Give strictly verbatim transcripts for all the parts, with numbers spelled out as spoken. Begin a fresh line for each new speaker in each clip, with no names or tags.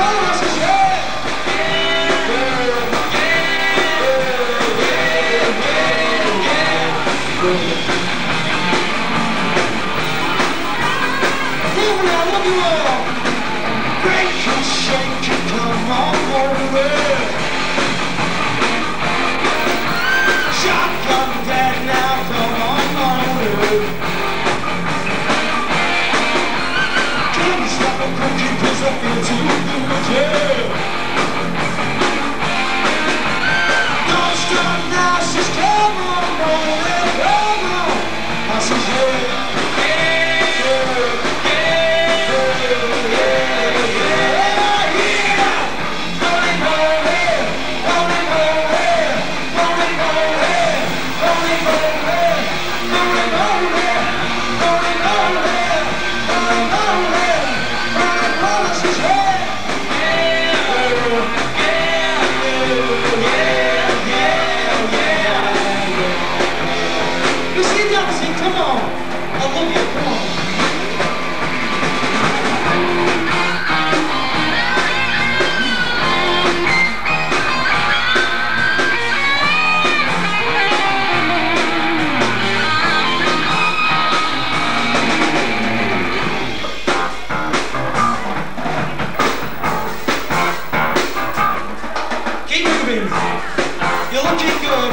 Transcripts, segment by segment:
You're looking good.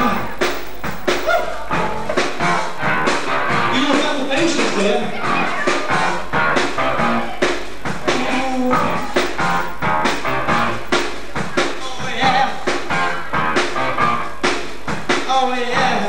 You don't have the patience there. Oh yeah. Oh yeah.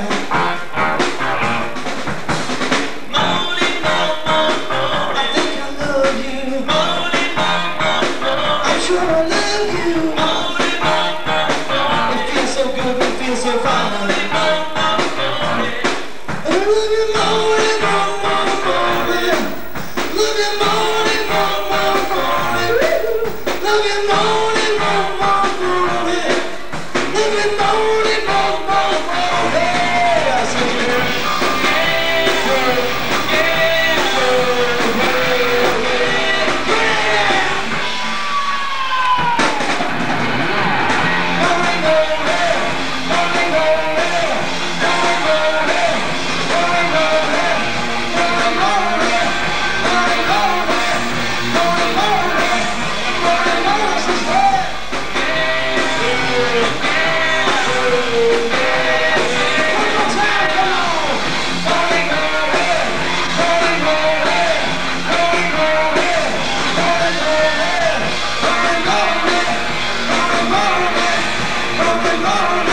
Morning, more, more, more. I think I love you. Morning, more, more, more. I'm sure I love you. Morning, more, more, more. It feels so good, it feels so fine. Morning, more, more, more. I love you, morning, more, more, more. Love you, morning, more, more, more. Love you, morning, more, more, more. Love you, morning, more, more, more. I said you. Oh,